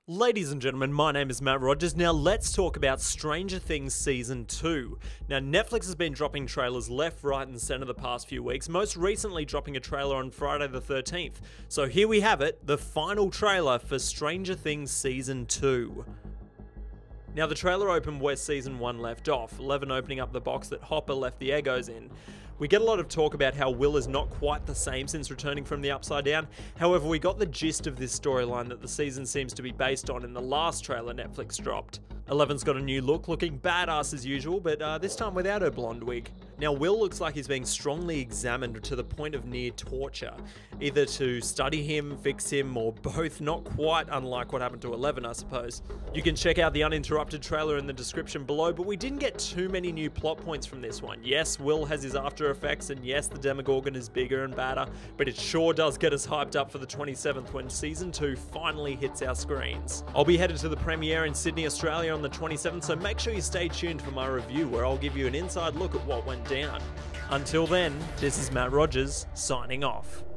Ladies and gentlemen, my name is Matt Rogers. Now let's talk about Stranger Things Season 2. Now Netflix has been dropping trailers left, right and centre the past few weeks, most recently dropping a trailer on Friday the 13th. So here we have it, the final trailer for Stranger Things Season 2. Now the trailer opened where Season 1 left off, Eleven opening up the box that Hopper left the Eggos in. We get a lot of talk about how Will is not quite the same since returning from the Upside Down. However, we got the gist of this storyline that the season seems to be based on in the last trailer Netflix dropped. Eleven's got a new look, looking badass as usual, but this time without her blonde wig. Now Will looks like he's being strongly examined to the point of near torture, either to study him, fix him, or both, not quite unlike what happened to Eleven, I suppose. You can check out the uninterrupted trailer in the description below, but we didn't get too many new plot points from this one. Yes, Will has his after effects, and yes, the Demogorgon is bigger and badder, but it sure does get us hyped up for the 27th when Season 2 finally hits our screens. I'll be headed to the premiere in Sydney, Australia on the 27th, so make sure you stay tuned for my review where I'll give you an inside look at what went down. Until then, this is Matt Rogers, signing off.